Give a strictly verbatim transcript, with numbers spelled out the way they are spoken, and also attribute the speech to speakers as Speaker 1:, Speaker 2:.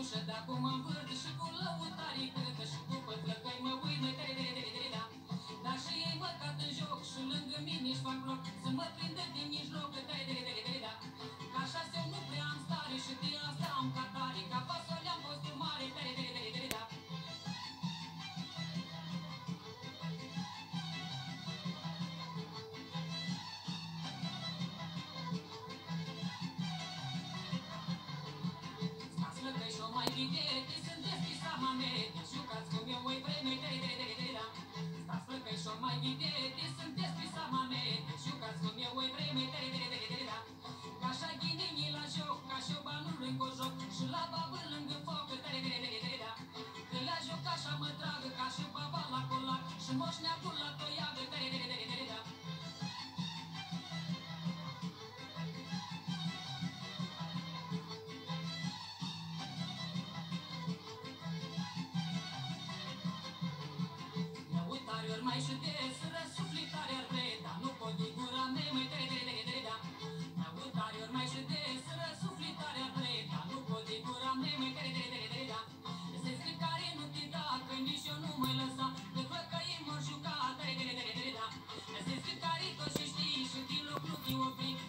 Speaker 1: ușă, de acum mă învârt și cu lăutarii câtă și cu pătlăcăi mă uit, măi, tere, tere, tere, tere, da. Dar și ei mă cat în joc și lângă mine își fac loc să mă prindă din mijloc, tere, tere, tere, tere, da. Ca așa eu nu prea am stare și de asta am catare, ca fasolea am fost mare, tere, tere, tere, tere, da. Și-o mai videte, sunteți pisa mamete, jucați cum eu voi vreme, tere, tere, tere, tere, da. Stați flăcăi și-o mai videte, sunteți pisa mamete, jucați cum eu voi vreme, tere, tere, tere, tere, da. Ca așa ghininii la joc, ca și-o banul lângă joc, și la babă lângă foc, tere, tere, tere, tere, da. Când la joc așa mă tragă, ca și baba la colac, și moșneacul la toiagă, tere, tere, tere, tere, da. Ori mai și des, răsuflitare ar vrea, dar nu pot din gura mea, măi, tere, tere, tere, tere, da. Mi-aud tare ori mai și des, răsuflitare ar vrea, dar nu pot din gura mea, măi, tere, tere, tere, tere, da. Se scrie care nu te da, că nici eu nu mă lăsa, că văd că ei mor juca, tere, tere, tere, tere, da. Se scrie care tot și știi și din loc nu te opri,